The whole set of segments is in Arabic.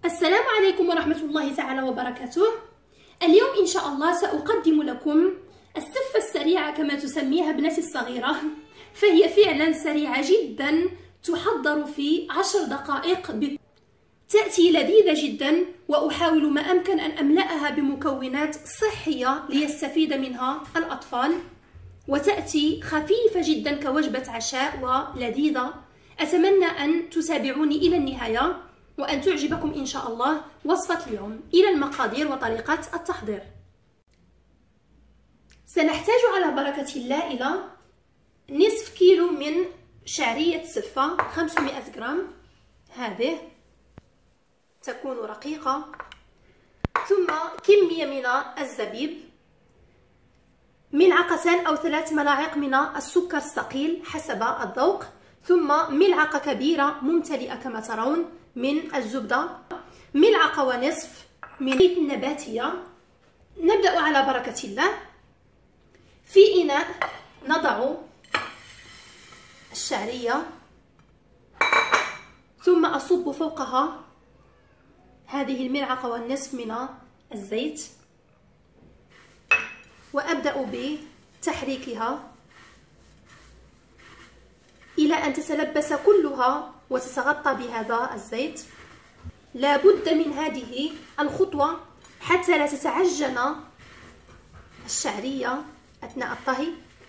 السلام عليكم ورحمة الله تعالى وبركاته. اليوم إن شاء الله سأقدم لكم السفة السريعة كما تسميها ابنتي الصغيرة، فهي فعلا سريعة جدا، تحضر في 10 دقائق، تأتي لذيذة جدا، وأحاول ما أمكن أن أملأها بمكونات صحية ليستفيد منها الأطفال، وتأتي خفيفة جدا كوجبة عشاء ولذيذة. أتمنى أن تتابعوني إلى النهاية وأن تعجبكم إن شاء الله وصفة اليوم. إلى المقادير وطريقة التحضير. سنحتاج على بركة الله إلى نصف كيلو من شعرية سفة 500 جرام، هذه تكون رقيقة، ثم كمية من الزبيب، ملعقتان أو 3 ملاعق من السكر الثقيل حسب الذوق، ثم ملعقة كبيرة ممتلئة كما ترون من الزبدة، ملعقة ونصف من الزيت النباتية. نبدأ على بركة الله. في إناء نضع الشعرية، ثم أصب فوقها هذه الملعقة والنصف من الزيت، وأبدأ بتحريكها إلى أن تتلبس كلها وتتغطى بهذا الزيت. لا بد من هذه الخطوة حتى لا تتعجن الشعرية أثناء الطهي.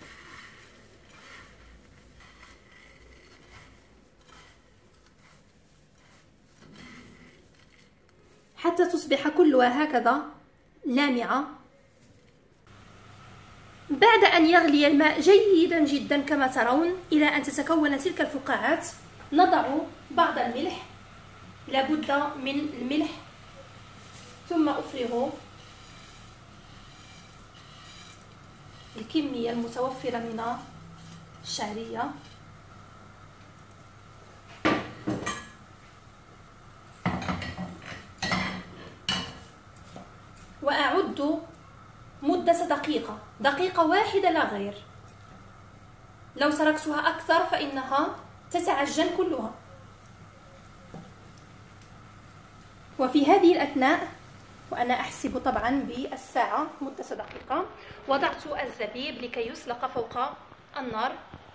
حتى تصبح كلها هكذا لامعة. بعد أن يغلي الماء جيدا جدا كما ترون إلى أن تتكون تلك الفقاعات، نضع بعض الملح، لابد من الملح، ثم أفرغ الكمية المتوفرة من الشعرية، وأعد مدة دقيقة واحدة لا غير. لو تركتها أكثر فإنها تتعجن كلها. وفي هذه الأثناء، وأنا أحسب طبعا بالساعة مدة دقيقة، وضعت الزبيب لكي يسلق فوق النار.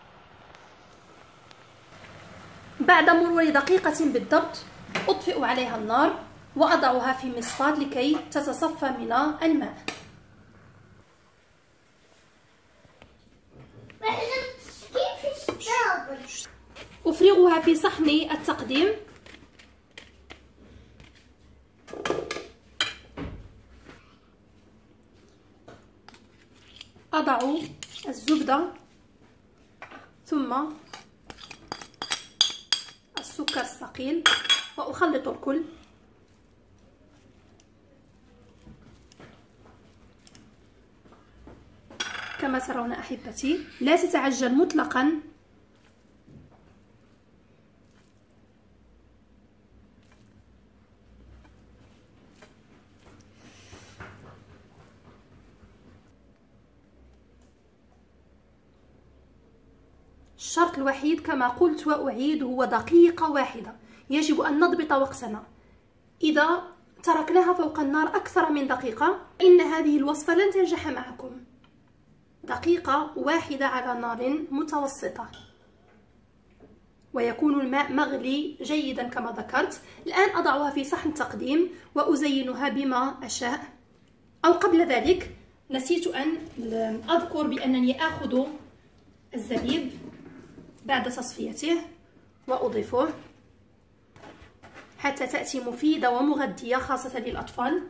بعد مرور دقيقة بالضبط أطفئ عليها النار وأضعها في مصفاة لكي تتصفى من الماء. أفرغها في صحن التقديم. أضع الزبدة ثم السكر الثقيل وأخلط الكل. كما ترون أحبتي لا تتعجن مطلقا. الشرط الوحيد كما قلت وأعيد هو دقيقة واحدة. يجب أن نضبط وقتنا. إذا تركناها فوق النار أكثر من دقيقة إن هذه الوصفة لن تنجح معكم. دقيقة واحدة على نار متوسطة، ويكون الماء مغلي جيدا كما ذكرت. الآن أضعها في صحن تقديم وأزينها بما أشاء. أو قبل ذلك نسيت أن أذكر بأنني آخذ الزبيب بعد تصفيته وأضيفه حتى تأتي مفيدة ومغذية خاصة للأطفال.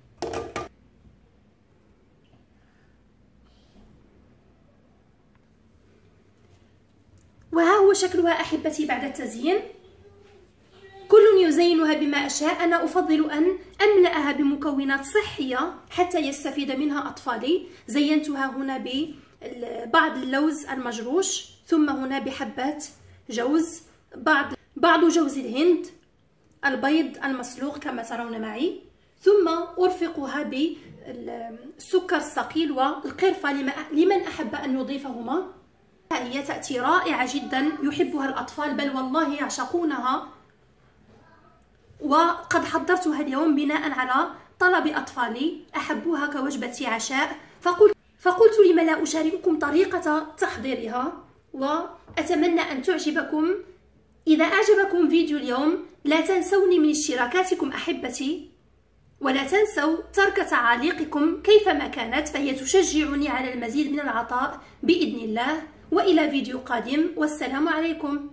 وها هو شكلها أحبتي بعد التزيين. كل يزينها بما أشاء. أنا أفضل أن أملأها بمكونات صحية حتى يستفيد منها أطفالي. زينتها هنا ببعض اللوز المجروش، ثم هنا بحبات جوز، بعض جوز الهند، البيض المسلوق كما ترون معي، ثم أرفقها بالسكر الثقيل والقرفة لمن أحب أن يضيفهما. هي تأتي رائعة جدا، يحبها الأطفال بل والله يعشقونها. وقد حضرتها اليوم بناء على طلب أطفالي أحبوها كوجبة عشاء، فقلت لم لا أشارككم طريقة تحضيرها، وأتمنى أن تعجبكم. إذا أعجبكم فيديو اليوم لا تنسوني من اشتراكاتكم أحبتي، ولا تنسوا ترك تعاليقكم كيفما كانت، فهي تشجعني على المزيد من العطاء بإذن الله. وإلى فيديو قادم، والسلام عليكم.